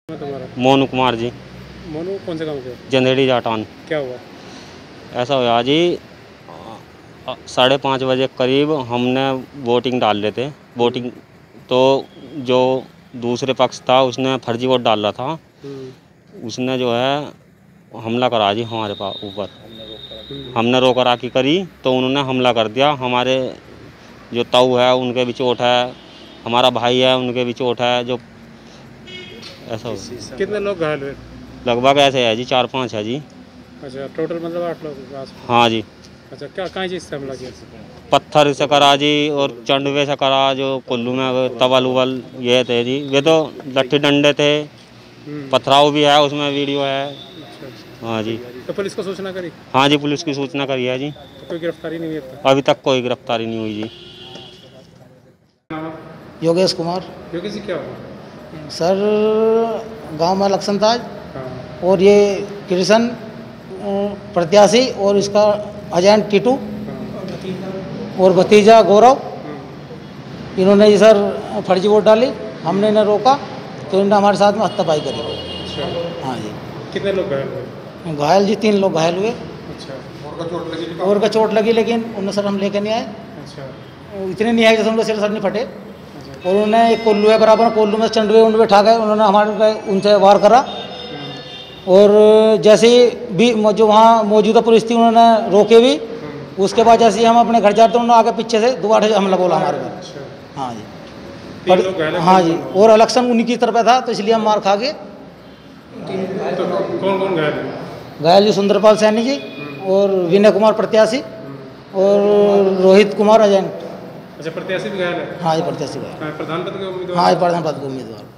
तुम्हारा? मोनू कुमार जी। मोनू कौन से गांव के? जंदेड़ी जाटान। क्या हुआ? ऐसा हुआ जी, 5:30 बजे करीब हमने वोटिंग डाल रहे थे। वोटिंग तो जो दूसरे पक्ष था उसने फर्जी वोट डाल रहा था। उसने जो है हमला करा जी हमारे पास ऊपर। हमने रोका राखी करी तो उन्होंने हमला कर दिया। हमारे जो ताऊ है उनके भी चोट है, हमारा भाई है उनके भी चोट है। जो ऐसा हुआ। कितने लोग घायल हुए? लगभग ऐसे है जी 4-5 है जी। अच्छा, टोटल मतलब 8 लोग आसपास? हाँ जी। अच्छा, क्या कहाँ चीज़ से हमला किया? पत्थर से करा जी और चंडवे से करा। जो कुल्लू में तवल उवल ये थे जी, वे तो लट्ठी डंडे थे। पथराव भी है, उसमें वीडियो है। अच्छा। हाँ जी। तो पुलिस को सूचना करी? हाँ जी, पुलिस की सूचना करी है जी। तो कोई गिरफ्तारी नहीं हुई अब तक? अभी तक कोई गिरफ्तारी नहीं हुई जी। योगेश कुमार। योगेश जी, क्या हुआ? सर, गांव में इलेक्शन था हाँ। और ये कृष्ण प्रत्याशी और इसका एजेंट टीटू और भतीजा गौरव, इन्होंने ये सर फर्जी वोट डाली। हमने इन्हें रोका तो इन्होंने हमारे साथ में हत्यापाई करी। अच्छा। हाँ जी। कितने लोग घायल हुए? घायल जी 3 लोग घायल हुए। अच्छा। और का चोट लगी, लेकिन उन्हें सर हम लेकर नहीं आए। अच्छा। इतने नहीं आए जैसे हम लोग सिर सर नहीं फटे। और उन्होंने एक कोल्लू है बराबर, कोल्लू में चंडवे उंडवे ठा गए। उन्होंने हमारे उनसे वार करा और जैसे भी जो वहाँ मौजूदा पुलिस थी उन्होंने रोके भी। उसके बाद जैसे ही हम अपने घर जाते उन्होंने आगे पीछे से दोबारा हमला बोला हमारे घर। अच्छा। हाँ जी। 3 लोग घायल हैं? हाँ जी, और इलेक्शन उन्हीं की तरफ था तो इसलिए हम मार खा गए। तो कौन कौन घायल है? घायल जी सुंदरपाल सैनी जी और विनय कुमार प्रत्याशी और रोहित कुमार एजेंट। अच्छा, प्रत्याशी भी घायल है? हाँ जी, प्रत्याशी घायल। प्रधान पद के उम्मीदवार? हाँ जी, प्रधान पद के उम्मीदवार।